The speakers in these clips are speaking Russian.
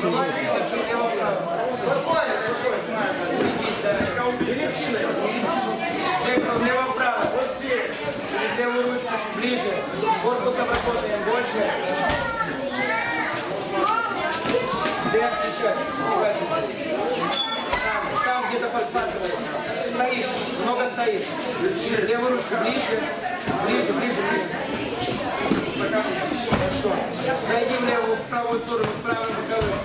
Лево-право. Вот здесь. Левую ручку чуть ближе. Корпусом работаем больше. Вверх встречать. Там где-то подхватывает. Стоишь. Много стоишь. Левую ручку ближе. Ближе, ближе, ближе. Хорошо. Зайди в левую, в правую сторону, в правую боковую.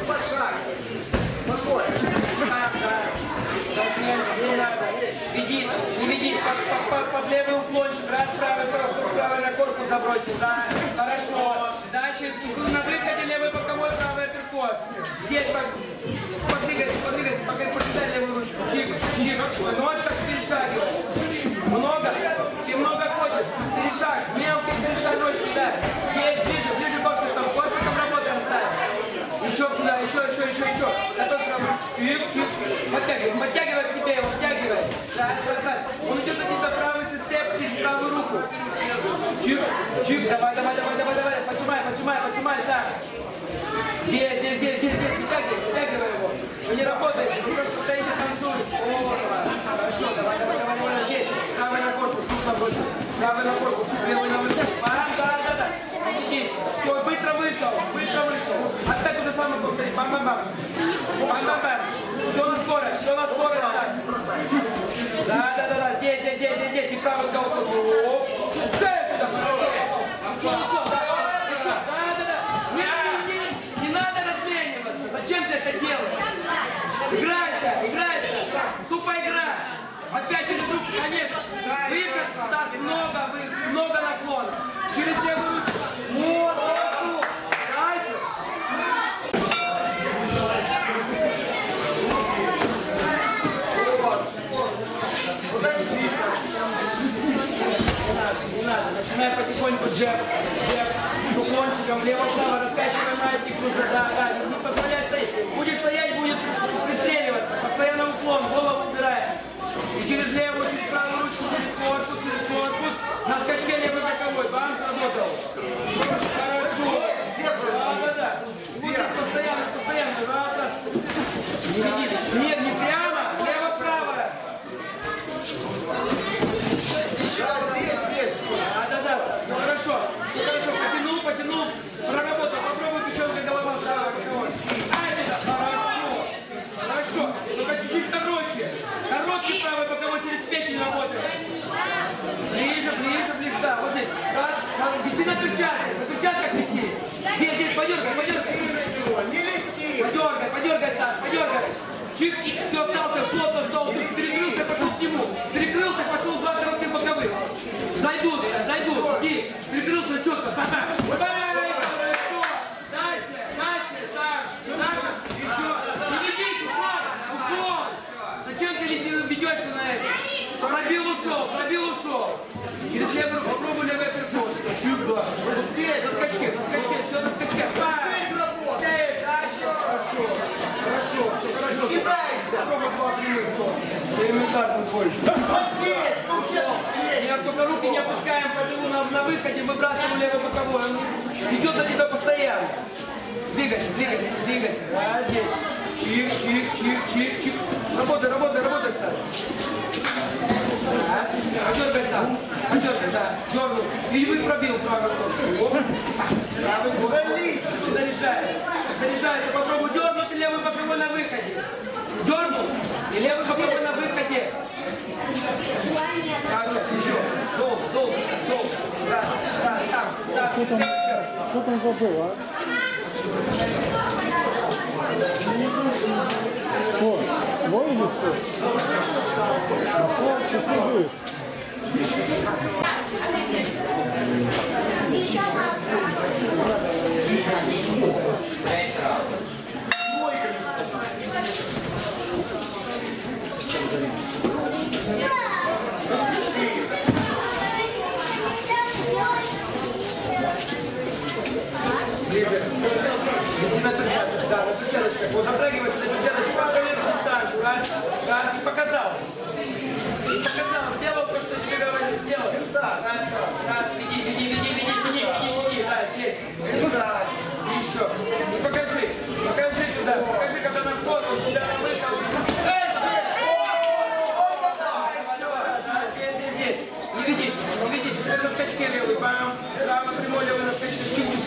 Не надо. Ведись, не ведись, под левый уклончик, раз правый на корпус забросил. Да, хорошо. Дальше на выходе левый боковой, правый апперкот. Здесь подвигайся, покидай левую ручку. Чик, чик. Ножка перешагивай. Много? Ты много ходишь. Перешаг, мелкий перешаг ножки, да. Здесь, ближе корпусом работаем, да. Еще туда, еще. Чик, чик. Подтягивай к себе его, подтягивай. Да. Он идет на тебя правый степ через правую руку. Чик, чик, давай. Почимай, сам. Здесь, вытягивай его. Вы не работаете, вы просто стоите, танцуете. Хорошо, давай, здесь. Правый на корпус, чуть левый на выход. Да. Иди. Все, быстро вышел. Опять то же самое повторить. Бам-бам-бам. Все на скорость, да. Здесь. И правый корпус. Не надо размениваться. Зачем ты это делаешь? Играйся. Тупо игра. Опять через руку, конечно. Выход даст много наклонов. Через левую ручку. Дальше. Не надо. Начинай потихоньку джеб. С уклончиком, лево-право, раскачивай маятник уже. Да. Не позволяй стоять. Будешь стоять, будет пристреливаться. Постоянно уклон, голову убираем. И через левую, через правую ручку, через корпус. На скачке левый боковой. Бам, сработал. Хорошо. Да. Будет постоянно. Раз. Нет, не прямо. Лево-право. Да. Хорошо. Потянул. Проработал. Попробуй пятеркой голова. Хорошо. Только чуть-чуть короче. Короткий правый боковой через печень работает. Ближе. Да, вот здесь. Виси на перчатках виси. Здесь, подергай. Не лети. Подергай, Стас. Чик, все, остался, плотно стал. Перекрылся, пошел к нему. Пошел два коротких боковых. Зайдут. Иди. Перекрылся четко. Хорошо. Дальше. Еще. Не ведись, ушел. Зачем ты ведешься на это? Пробил, ушел. Через левую попробуй левый апперкот. Чик, да. Здесь. На скачке, все на скачке. Здесь работает. Хорошо. Кидайся. Попробуй два прямых. Элементарно больше. Здесь. Нет, только руки не опускаем по белу на выходе, выбрасываем левый боковой. Он идет на тебя постоянно. Двигайся. Да, здесь. Чик. Работай, Стас. Подергай сам. Да. Дернул. И вы пробил правый корпус. Правый корпус. Заряжается. Попробуй дернуть и левый боковой на выходе. Дернул. И левый боковой на выходе. Еще. Долго. Да. Что там забыл, а? Что? Твой или что? Нашел, что служит? Ближе. На перчатках, да, на перчаточках. Вот затрагивайся на перчаточку, проверь дистанцию. Раз, и показал. Сделал то, что тебе говорили, сделал. Раз, веди. Да, здесь. Еще. Покажи туда.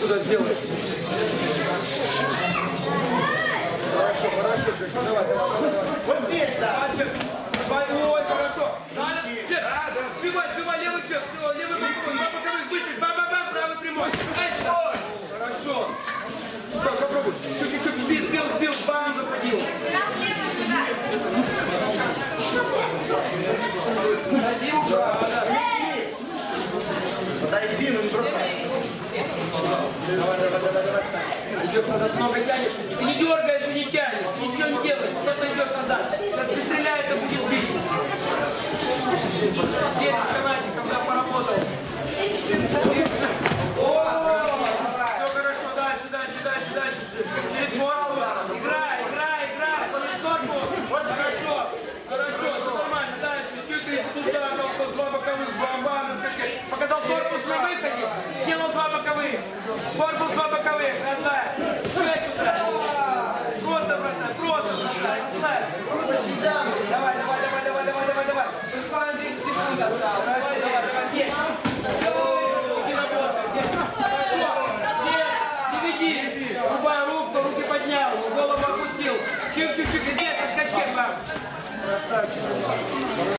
туда сделай. Хорошо, хорошо, Джек, давай. Вот здесь, да. Чек, ой, хорошо. Надо, Чек, сбивай, левый чек, левый боковых, быстрый, бам-бам-бам, правый прямой. Хорошо. Попробуй, чуть-чуть, сбил, бам, засадил. Засадил, да. Подойди, ну не бросай. Давай. Идешь назад, много тянешь. Ты не дергаешь и не тянешь. Ничего не делаешь. Просто идешь назад. Сейчас пристреляется, будет бить. Здесь канате, когда поработал. Все хорошо. Дальше. Через корпус. Играй. Через корпус. Хорошо. Все нормально. Дальше. Чуть туда, два боковых. Бам-бам, наскочи. Показал корпус на выходе. Сделал два боковых. Корпус два боковых. Раздай. Шесть туда. Просто бросай. Давай. Руслан, 10 секунд осталось. Хорошо, давай. Есть. Иди работай. Хорошо. Не веди. Руки поднял. Голову опустил. Чик. Здесь, от скачки. Красавчик.